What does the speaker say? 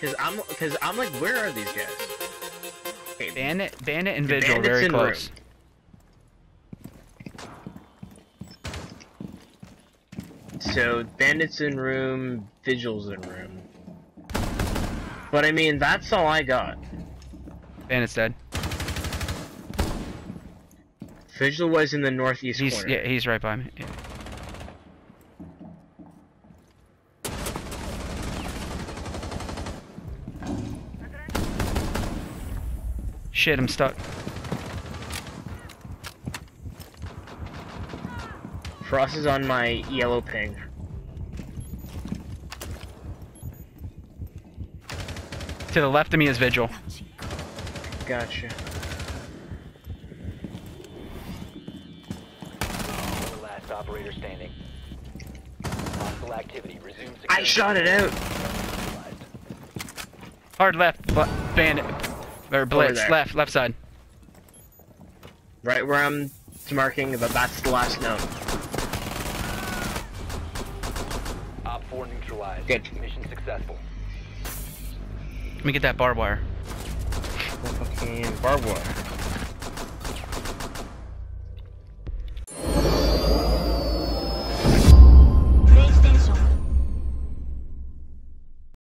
Cause I'm like, where are these guys? Okay, Bandit and Vigil very close. So Bandit's in room, Vigil's in room. But I mean, that's all I got. Bandit's dead. Vigil was in the northeast corner. Yeah, he's right by me. Yeah. Shit, I'm stuck. Frost is on my yellow ping. To the left of me is Vigil. Gotcha. The last operator standing. Hostile activity resumes. I shot it out. Hard left, Bandit. Or Blitz, left side. Right where I'm marking, but that's the last note. Op 4 neutralized. Good. Mission successful. Let me get that barbed wire. Fucking barbed wire.